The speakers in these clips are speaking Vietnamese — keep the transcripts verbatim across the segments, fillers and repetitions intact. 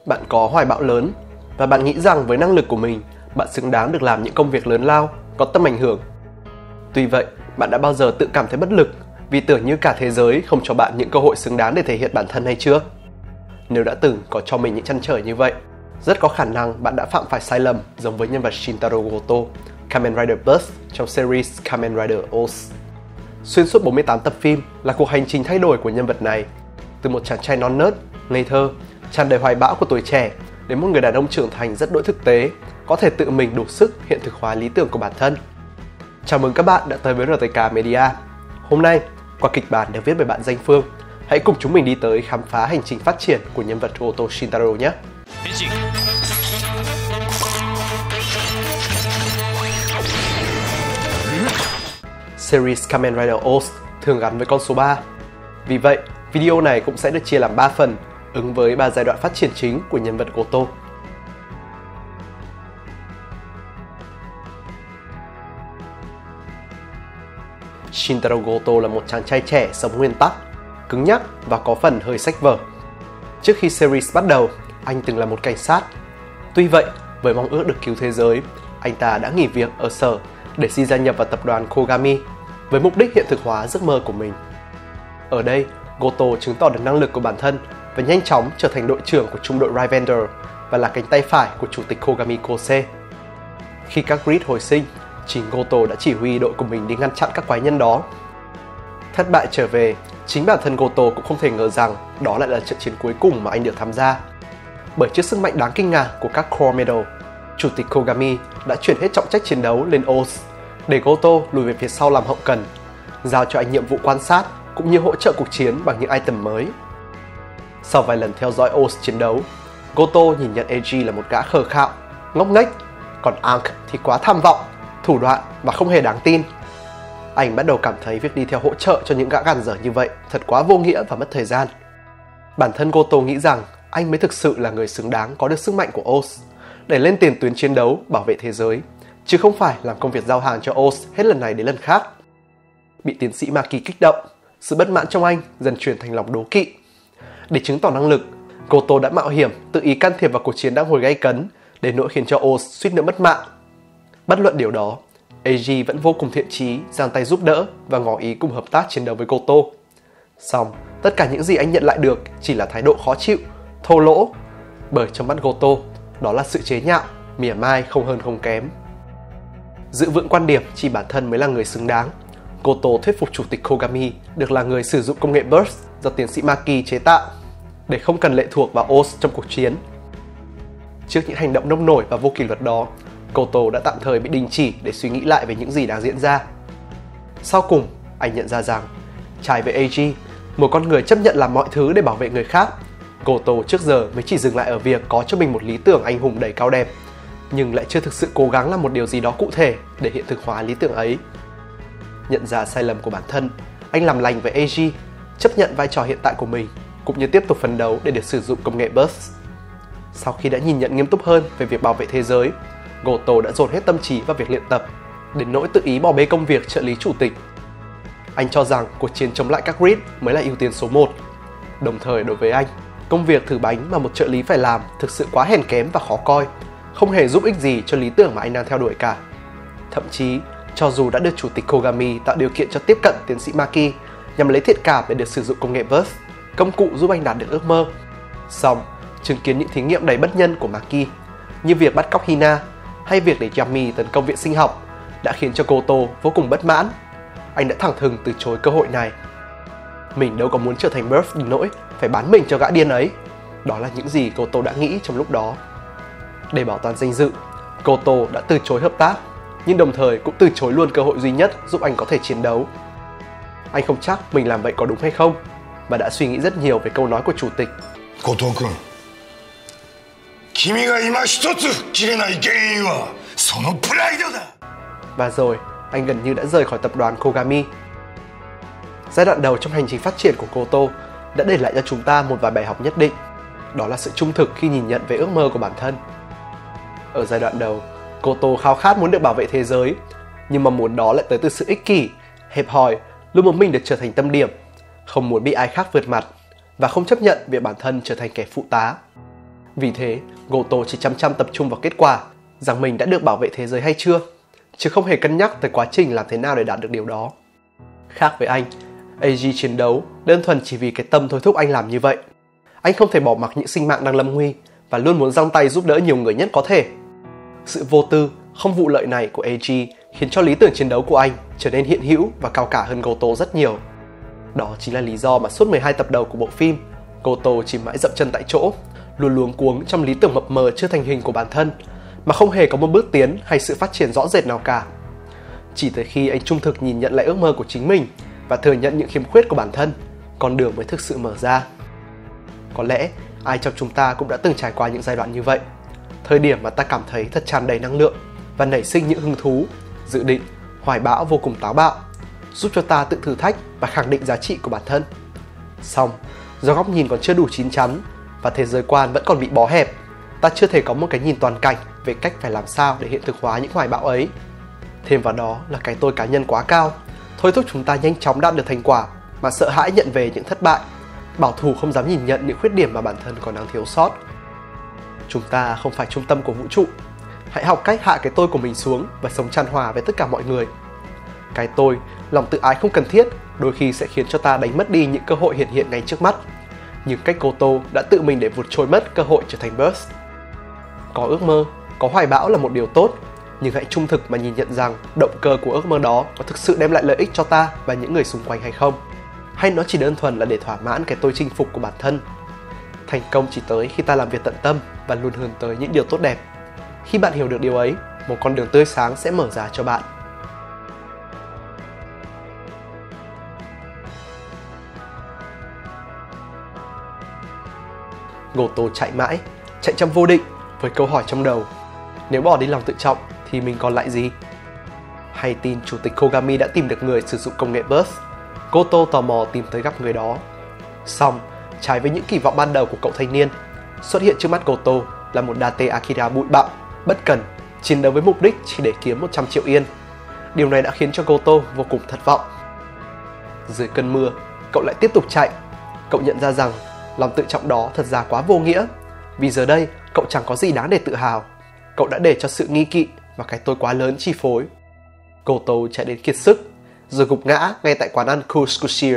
bạn có hoài bão lớn và bạn nghĩ rằng với năng lực của mình, bạn xứng đáng được làm những công việc lớn lao, có tầm ảnh hưởng. Tuy vậy, bạn đã bao giờ tự cảm thấy bất lực vì tưởng như cả thế giới không cho bạn những cơ hội xứng đáng để thể hiện bản thân hay chưa? Nếu đã từng có cho mình những trăn trở như vậy, rất có khả năng bạn đã phạm phải sai lầm giống với nhân vật Shintaro Goto, Kamen Rider Burst trong series Kamen Rider Oz. Xuyên suốt bốn mươi tám tập phim là cuộc hành trình thay đổi của nhân vật này, từ một chàng trai non nớt, ngây thơ, tràn đầy hoài bão của tuổi trẻ đến một người đàn ông trưởng thành rất đỗi thực tế, có thể tự mình đủ sức hiện thực hóa lý tưởng của bản thân. Chào mừng các bạn đã tới với rờ tê ca Media. Hôm nay, qua kịch bản được viết bởi bạn Danh Phương, hãy cùng chúng mình đi tới khám phá hành trình phát triển của nhân vật Goto Shintaro nhé! Series Kamen Rider Oz thường gắn với con số ba. Vì vậy, video này cũng sẽ được chia làm ba phần, ứng với ba giai đoạn phát triển chính của nhân vật Goto. Shintaro Goto là một chàng trai trẻ sống nguyên tắc, cứng nhắc và có phần hơi sách vở. Trước khi series bắt đầu, anh từng là một cảnh sát. Tuy vậy, với mong ước được cứu thế giới, anh ta đã nghỉ việc ở sở để xin gia nhập vào tập đoàn Kogami với mục đích hiện thực hóa giấc mơ của mình. Ở đây, Goto chứng tỏ được năng lực của bản thân và nhanh chóng trở thành đội trưởng của trung đội Rivender và là cánh tay phải của chủ tịch Kogami Kose. Khi các grid hồi sinh, chính Goto đã chỉ huy đội của mình đi ngăn chặn các quái nhân đó. Thất bại trở về, chính bản thân Goto cũng không thể ngờ rằng đó lại là trận chiến cuối cùng mà anh được tham gia. Bởi trước sức mạnh đáng kinh ngạc của các Core Medal, chủ tịch Kogami đã chuyển hết trọng trách chiến đấu lên Oz để Goto lùi về phía sau làm hậu cần, giao cho anh nhiệm vụ quan sát cũng như hỗ trợ cuộc chiến bằng những item mới. Sau vài lần theo dõi Oz chiến đấu, Goto nhìn nhận Eiji là một gã khờ khạo, ngốc nghếch, còn Ankh thì quá tham vọng, thủ đoạn và không hề đáng tin. Anh bắt đầu cảm thấy việc đi theo hỗ trợ cho những gã gàn dở như vậy thật quá vô nghĩa và mất thời gian. Bản thân Goto nghĩ rằng anh mới thực sự là người xứng đáng có được sức mạnh của Oz để lên tiền tuyến chiến đấu bảo vệ thế giới, chứ không phải làm công việc giao hàng cho Oz hết lần này đến lần khác. Bị tiến sĩ Maki kích động, sự bất mãn trong anh dần chuyển thành lòng đố kỵ. Để chứng tỏ năng lực, Goto đã mạo hiểm tự ý can thiệp vào cuộc chiến đang hồi gay cấn, đến nỗi khiến cho Oz suýt nữa mất mạng. Bất luận điều đó, Eiji vẫn vô cùng thiện chí, giang tay giúp đỡ và ngỏ ý cùng hợp tác chiến đấu với Goto. Song, tất cả những gì anh nhận lại được chỉ là thái độ khó chịu, thô lỗ, bởi trong mắt Goto, đó là sự chế nhạo, mỉa mai không hơn không kém. Giữ vững quan điểm chỉ bản thân mới là người xứng đáng, Goto thuyết phục chủ tịch Kogami được là người sử dụng công nghệ Burst do tiến sĩ Maki chế tạo, để không cần lệ thuộc vào Oz trong cuộc chiến. Trước những hành động nông nổi và vô kỷ luật đó, Goto đã tạm thời bị đình chỉ để suy nghĩ lại về những gì đang diễn ra. Sau cùng, anh nhận ra rằng, trái với Eiji, một con người chấp nhận làm mọi thứ để bảo vệ người khác, Goto trước giờ mới chỉ dừng lại ở việc có cho mình một lý tưởng anh hùng đầy cao đẹp, nhưng lại chưa thực sự cố gắng làm một điều gì đó cụ thể để hiện thực hóa lý tưởng ấy. Nhận ra sai lầm của bản thân, anh làm lành với Eiji, chấp nhận vai trò hiện tại của mình, cũng như tiếp tục phấn đấu để được sử dụng công nghệ Burst. Sau khi đã nhìn nhận nghiêm túc hơn về việc bảo vệ thế giới, Goto đã dồn hết tâm trí vào việc luyện tập, đến nỗi tự ý bỏ bê công việc trợ lý chủ tịch. Anh cho rằng cuộc chiến chống lại các grid mới là ưu tiên số một. Đồng thời đối với anh, công việc thử bánh mà một trợ lý phải làm thực sự quá hèn kém và khó coi, không hề giúp ích gì cho lý tưởng mà anh đang theo đuổi cả. Thậm chí, cho dù đã được chủ tịch Kogami tạo điều kiện cho tiếp cận tiến sĩ Maki nhằm lấy thiện cảm để được sử dụng công nghệ Burst, công cụ giúp anh đạt được ước mơ, song chứng kiến những thí nghiệm đầy bất nhân của Maki, như việc bắt cóc Hina hay việc để Yami tấn công viện sinh học, đã khiến cho Goto vô cùng bất mãn. Anh đã thẳng thừng từ chối cơ hội này. Mình đâu có muốn trở thành Burst đến nỗi phải bán mình cho gã điên ấy. Đó là những gì Goto đã nghĩ trong lúc đó. Để bảo toàn danh dự, Goto đã từ chối hợp tác, nhưng đồng thời cũng từ chối luôn cơ hội duy nhất giúp anh có thể chiến đấu. Anh không chắc mình làm vậy có đúng hay không, và đã suy nghĩ rất nhiều về câu nói của chủ tịch. Goto-kun, kimi ga ima hitotsu kirenai genin wa sono pride da. Và rồi, anh gần như đã rời khỏi tập đoàn Kogami. Giai đoạn đầu trong hành trình phát triển của Goto đã để lại cho chúng ta một vài bài học nhất định. Đó là sự trung thực khi nhìn nhận về ước mơ của bản thân. Ở giai đoạn đầu, Goto khao khát muốn được bảo vệ thế giới, nhưng mong muốn đó lại tới từ sự ích kỷ, hẹp hòi, luôn muốn mình được trở thành tâm điểm, không muốn bị ai khác vượt mặt và không chấp nhận việc bản thân trở thành kẻ phụ tá. Vì thế, Goto chỉ chăm chăm tập trung vào kết quả, rằng mình đã được bảo vệ thế giới hay chưa, chứ không hề cân nhắc tới quá trình làm thế nào để đạt được điều đó. Khác với anh, Eiji chiến đấu đơn thuần chỉ vì cái tâm thôi thúc anh làm như vậy. Anh không thể bỏ mặc những sinh mạng đang lâm nguy và luôn muốn giang tay giúp đỡ nhiều người nhất có thể. Sự vô tư, không vụ lợi này của Eiji khiến cho lý tưởng chiến đấu của anh trở nên hiện hữu và cao cả hơn Goto rất nhiều. Đó chính là lý do mà suốt mười hai tập đầu của bộ phim, Goto chỉ mãi dậm chân tại chỗ, luôn luống cuống trong lý tưởng mập mờ chưa thành hình của bản thân, mà không hề có một bước tiến hay sự phát triển rõ rệt nào cả. Chỉ tới khi anh trung thực nhìn nhận lại ước mơ của chính mình và thừa nhận những khiếm khuyết của bản thân, con đường mới thực sự mở ra. Có lẽ ai trong chúng ta cũng đã từng trải qua những giai đoạn như vậy, thời điểm mà ta cảm thấy thật tràn đầy năng lượng và nảy sinh những hứng thú, dự định, hoài bão vô cùng táo bạo, giúp cho ta tự thử thách và khẳng định giá trị của bản thân. Song, do góc nhìn còn chưa đủ chín chắn và thế giới quan vẫn còn bị bó hẹp, ta chưa thể có một cái nhìn toàn cảnh về cách phải làm sao để hiện thực hóa những hoài bão ấy. Thêm vào đó là cái tôi cá nhân quá cao, thôi thúc chúng ta nhanh chóng đạt được thành quả mà sợ hãi nhận về những thất bại, bảo thủ không dám nhìn nhận những khuyết điểm mà bản thân còn đang thiếu sót. Chúng ta không phải trung tâm của vũ trụ. Hãy học cách hạ cái tôi của mình xuống và sống chan hòa với tất cả mọi người. Cái tôi, lòng tự ái không cần thiết, đôi khi sẽ khiến cho ta đánh mất đi những cơ hội hiện hiện ngay trước mắt, như cách Goto đã tự mình để vụt trôi mất cơ hội trở thành Burst. Có ước mơ, có hoài bão là một điều tốt, nhưng hãy trung thực mà nhìn nhận rằng động cơ của ước mơ đó có thực sự đem lại lợi ích cho ta và những người xung quanh hay không, hay nó chỉ đơn thuần là để thỏa mãn cái tôi chinh phục của bản thân. Thành công chỉ tới khi ta làm việc tận tâm và luôn hướng tới những điều tốt đẹp. Khi bạn hiểu được điều ấy, một con đường tươi sáng sẽ mở ra cho bạn. Goto chạy mãi, chạy trong vô định với câu hỏi trong đầu: nếu bỏ đi lòng tự trọng thì mình còn lại gì? Hay tin Chủ tịch Kogami đã tìm được người sử dụng công nghệ Burst, Goto tò mò tìm tới gặp người đó. Song, trái với những kỳ vọng ban đầu của cậu thanh niên, xuất hiện trước mắt Goto là một Date Akira bụi bặm, bất cẩn, chiến đấu với mục đích chỉ để kiếm một trăm triệu yên. Điều này đã khiến cho Goto vô cùng thất vọng. Dưới cơn mưa, cậu lại tiếp tục chạy. Cậu nhận ra rằng lòng tự trọng đó thật ra quá vô nghĩa, vì giờ đây cậu chẳng có gì đáng để tự hào. Cậu đã để cho sự nghi kỵ và cái tôi quá lớn chi phối. Goto chạy đến kiệt sức, rồi gục ngã ngay tại quán ăn Kuskushir.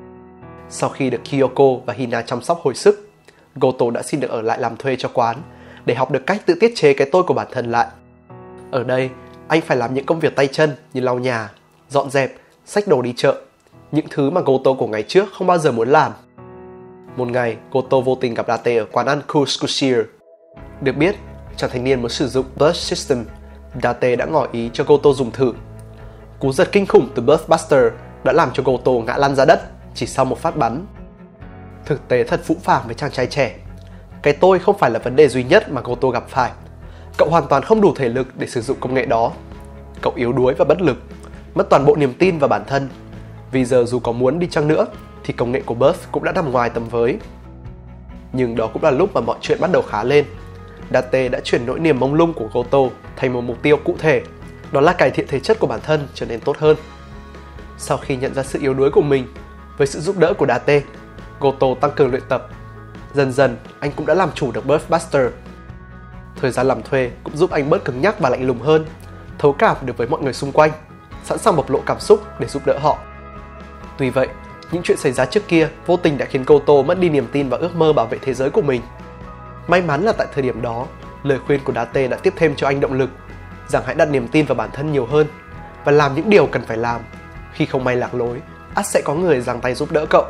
Sau khi được Kyoko và Hina chăm sóc hồi sức, Goto đã xin được ở lại làm thuê cho quán để học được cách tự tiết chế cái tôi của bản thân lại. Ở đây, anh phải làm những công việc tay chân như lau nhà, dọn dẹp, xách đồ đi chợ, những thứ mà Goto của ngày trước không bao giờ muốn làm. Một ngày, Goto vô tình gặp Date ở quán ăn Kuskushir. Được biết, chàng thanh niên muốn sử dụng Burst System, Date đã ngỏ ý cho Goto dùng thử. Cú giật kinh khủng từ Burst Buster đã làm cho Goto ngã lăn ra đất chỉ sau một phát bắn. Thực tế thật phũ phàng với chàng trai trẻ. Cái tôi không phải là vấn đề duy nhất mà Goto gặp phải. Cậu hoàn toàn không đủ thể lực để sử dụng công nghệ đó. Cậu yếu đuối và bất lực, mất toàn bộ niềm tin vào bản thân. Vì giờ dù có muốn đi chăng nữa thì công nghệ của Burst cũng đã nằm ngoài tầm với. Nhưng đó cũng là lúc mà mọi chuyện bắt đầu khá lên. Date đã chuyển nỗi niềm mông lung của Goto thành một mục tiêu cụ thể, đó là cải thiện thể chất của bản thân trở nên tốt hơn. Sau khi nhận ra sự yếu đuối của mình, với sự giúp đỡ của Date, Goto tăng cường luyện tập. Dần dần, anh cũng đã làm chủ được Burst Buster. Thời gian làm thuê cũng giúp anh bớt cứng nhắc và lạnh lùng hơn, thấu cảm được với mọi người xung quanh, sẵn sàng bộc lộ cảm xúc để giúp đỡ họ. Tuy vậy, những chuyện xảy ra trước kia vô tình đã khiến Goto mất đi niềm tin vào ước mơ bảo vệ thế giới của mình. May mắn là tại thời điểm đó, lời khuyên của Date đã tiếp thêm cho anh động lực rằng hãy đặt niềm tin vào bản thân nhiều hơn và làm những điều cần phải làm. Khi không may lạc lối, ắt sẽ có người giang tay giúp đỡ cậu.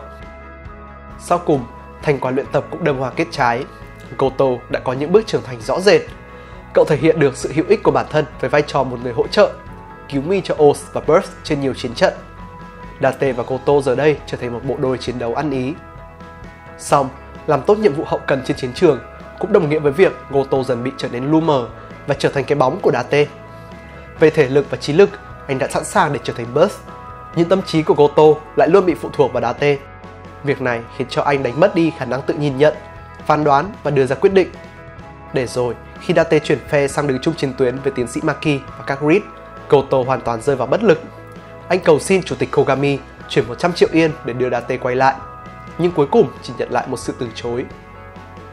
Sau cùng, thành quả luyện tập cũng đơm hoa kết trái. Goto đã có những bước trưởng thành rõ rệt. Cậu thể hiện được sự hữu ích của bản thân với vai trò một người hỗ trợ, cứu nguy cho Oz và Burst trên nhiều chiến trận. Date và Goto giờ đây trở thành một bộ đôi chiến đấu ăn ý. Song, làm tốt nhiệm vụ hậu cần trên chiến trường cũng đồng nghĩa với việc Goto dần bị trở nên lu mờ và trở thành cái bóng của Date. Về thể lực và trí lực, anh đã sẵn sàng để trở thành Burst, nhưng tâm trí của Goto lại luôn bị phụ thuộc vào Date. Việc này khiến cho anh đánh mất đi khả năng tự nhìn nhận, phán đoán và đưa ra quyết định. Để rồi, khi Date chuyển phe sang đứng chung chiến tuyến với tiến sĩ Maki và các Reed, Goto hoàn toàn rơi vào bất lực. Anh cầu xin Chủ tịch Kogami chuyển một trăm triệu yên để đưa Date quay lại, nhưng cuối cùng chỉ nhận lại một sự từ chối.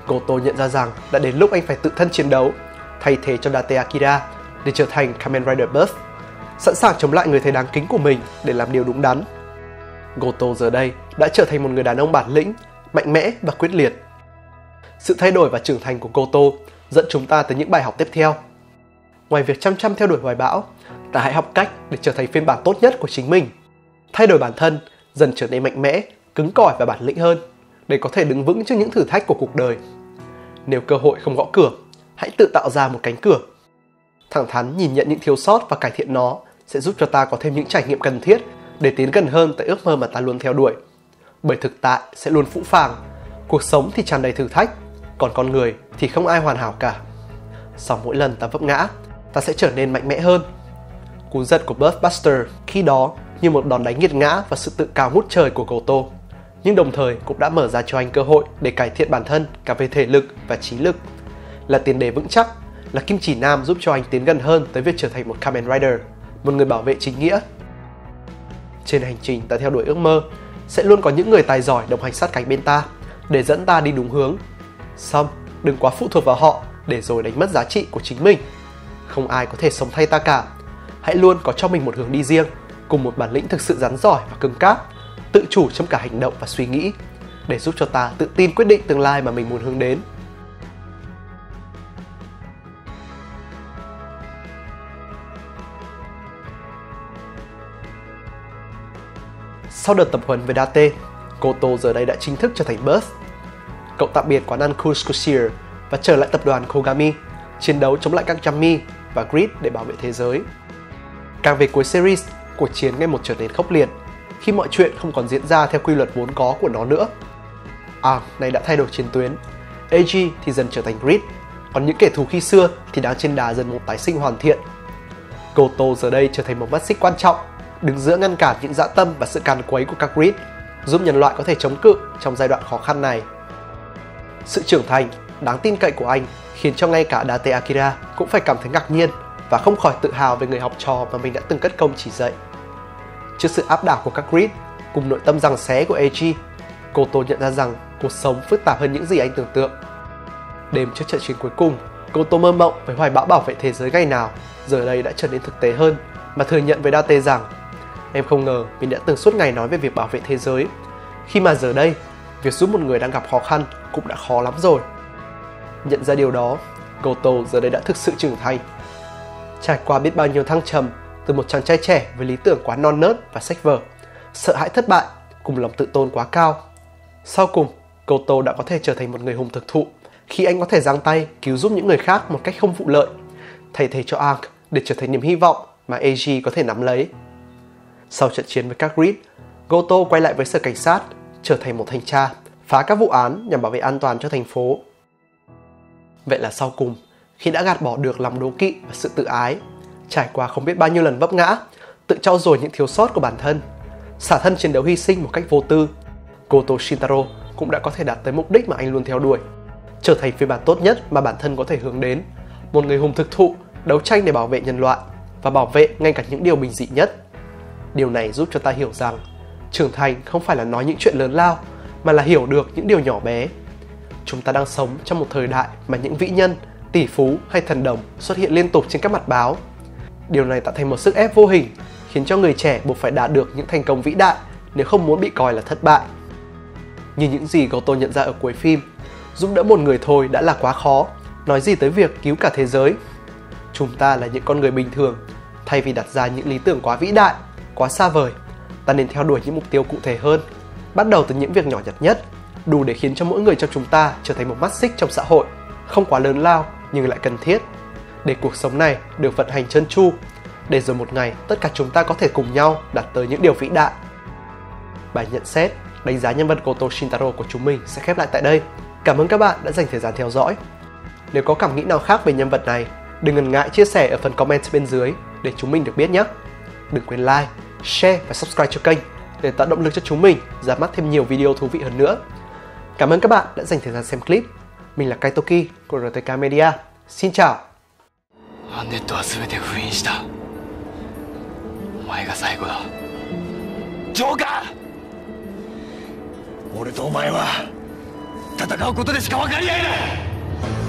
Goto nhận ra rằng đã đến lúc anh phải tự thân chiến đấu, thay thế cho Date Akira để trở thành Kamen Rider Burst, sẵn sàng chống lại người thầy đáng kính của mình để làm điều đúng đắn. Goto giờ đây đã trở thành một người đàn ông bản lĩnh, mạnh mẽ và quyết liệt. Sự thay đổi và trưởng thành của Goto dẫn chúng ta tới những bài học tiếp theo. Ngoài việc chăm chăm theo đuổi hoài bão, ta hãy học cách để trở thành phiên bản tốt nhất của chính mình. Thay đổi bản thân, dần trở nên mạnh mẽ, cứng cỏi và bản lĩnh hơn, để có thể đứng vững trước những thử thách của cuộc đời. Nếu cơ hội không gõ cửa, hãy tự tạo ra một cánh cửa. Thẳng thắn nhìn nhận những thiếu sót và cải thiện nó sẽ giúp cho ta có thêm những trải nghiệm cần thiết để tiến gần hơn tới ước mơ mà ta luôn theo đuổi. Bởi thực tại sẽ luôn phũ phàng, cuộc sống thì tràn đầy thử thách, còn con người thì không ai hoàn hảo cả. Sau mỗi lần ta vấp ngã, ta sẽ trở nên mạnh mẽ hơn. Cú giật của Burst Buster khi đó như một đòn đánh nghiệt ngã và sự tự cao ngút trời của Goto, nhưng đồng thời cũng đã mở ra cho anh cơ hội để cải thiện bản thân cả về thể lực và trí lực, là tiền đề vững chắc, là kim chỉ nam giúp cho anh tiến gần hơn tới việc trở thành một Kamen Rider, một người bảo vệ chính nghĩa. Trên hành trình ta theo đuổi ước mơ, sẽ luôn có những người tài giỏi đồng hành sát cánh bên ta để dẫn ta đi đúng hướng. Song đừng quá phụ thuộc vào họ để rồi đánh mất giá trị của chính mình. Không ai có thể sống thay ta cả. Hãy luôn có cho mình một hướng đi riêng, cùng một bản lĩnh thực sự rắn giỏi và cứng cáp, tự chủ trong cả hành động và suy nghĩ, để giúp cho ta tự tin quyết định tương lai mà mình muốn hướng đến. Sau đợt tập huấn với Date, Goto giờ đây đã chính thức trở thành Burst. Cậu tạm biệt quán ăn Kuskushir và trở lại tập đoàn Kogami, chiến đấu chống lại các Yami và Grid để bảo vệ thế giới. Càng về cuối series, cuộc chiến ngày một trở nên khốc liệt khi mọi chuyện không còn diễn ra theo quy luật vốn có của nó nữa. À, này đã thay đổi chiến tuyến, Eiji thì dần trở thành Grid, còn những kẻ thù khi xưa thì đang trên đà dần một tái sinh hoàn thiện. Goto giờ đây trở thành một mắt xích quan trọng, đứng giữa ngăn cản những dã tâm và sự càn quấy của các Grid, giúp nhân loại có thể chống cự trong giai đoạn khó khăn này. Sự trưởng thành, đáng tin cậy của anh khiến cho ngay cả Date Akira cũng phải cảm thấy ngạc nhiên và không khỏi tự hào về người học trò mà mình đã từng cất công chỉ dạy. Trước sự áp đảo của các Grid cùng nội tâm giằng xé của Eiji, Goto nhận ra rằng cuộc sống phức tạp hơn những gì anh tưởng tượng. Đêm trước trận chiến cuối cùng, Goto mơ mộng với hoài bão bảo vệ thế giới ngày nào giờ đây đã trở nên thực tế hơn, mà thừa nhận với Date rằng em không ngờ mình đã từng suốt ngày nói về việc bảo vệ thế giới, khi mà giờ đây việc giúp một người đang gặp khó khăn cũng đã khó lắm rồi. Nhận ra điều đó, Goto giờ đây đã thực sự trưởng thành. Trải qua biết bao nhiêu thăng trầm, từ một chàng trai trẻ với lý tưởng quá non nớt và sách vở, sợ hãi thất bại cùng lòng tự tôn quá cao, sau cùng Goto đã có thể trở thành một người hùng thực thụ khi anh có thể giang tay cứu giúp những người khác một cách không vụ lợi, thay thế cho Aang để trở thành niềm hy vọng mà Eiji có thể nắm lấy. Sau trận chiến với các Grid, Goto quay lại với sở cảnh sát, trở thành một thanh tra, phá các vụ án nhằm bảo vệ an toàn cho thành phố. Vậy là sau cùng, khi đã gạt bỏ được lòng đố kỵ và sự tự ái, trải qua không biết bao nhiêu lần vấp ngã, tự trau dồi những thiếu sót của bản thân, xả thân chiến đấu hy sinh một cách vô tư, Goto Shintaro cũng đã có thể đạt tới mục đích mà anh luôn theo đuổi, trở thành phiên bản tốt nhất mà bản thân có thể hướng đến, một người hùng thực thụ, đấu tranh để bảo vệ nhân loại và bảo vệ ngay cả những điều bình dị nhất. Điều này giúp cho ta hiểu rằng trưởng thành không phải là nói những chuyện lớn lao, mà là hiểu được những điều nhỏ bé. Chúng ta đang sống trong một thời đại mà những vĩ nhân, tỷ phú hay thần đồng xuất hiện liên tục trên các mặt báo. Điều này tạo thành một sức ép vô hình, khiến cho người trẻ buộc phải đạt được những thành công vĩ đại nếu không muốn bị coi là thất bại. Như những gì Goto nhận ra ở cuối phim, giúp đỡ một người thôi đã là quá khó, nói gì tới việc cứu cả thế giới. Chúng ta là những con người bình thường, thay vì đặt ra những lý tưởng quá vĩ đại, quá xa vời, ta nên theo đuổi những mục tiêu cụ thể hơn, bắt đầu từ những việc nhỏ nhặt nhất, đủ để khiến cho mỗi người trong chúng ta trở thành một mắt xích trong xã hội, không quá lớn lao nhưng lại cần thiết, để cuộc sống này được vận hành trơn tru, để rồi một ngày tất cả chúng ta có thể cùng nhau đạt tới những điều vĩ đại. Bài nhận xét, đánh giá nhân vật Goto Shintaro của chúng mình sẽ khép lại tại đây. Cảm ơn các bạn đã dành thời gian theo dõi. Nếu có cảm nghĩ nào khác về nhân vật này, đừng ngần ngại chia sẻ ở phần comment bên dưới để chúng mình được biết nhé. Đừng quên like, share và subscribe cho kênh để tạo động lực cho chúng mình ra mắt thêm nhiều video thú vị hơn nữa. Cảm ơn các bạn đã dành thời gian xem clip. Mình là Kaitoki của rờ tê ca Media. Xin chào. アンネットは全て封印した。お前が最後だ。ジョーカー。俺とお前は戦うことでしか分かり合えない。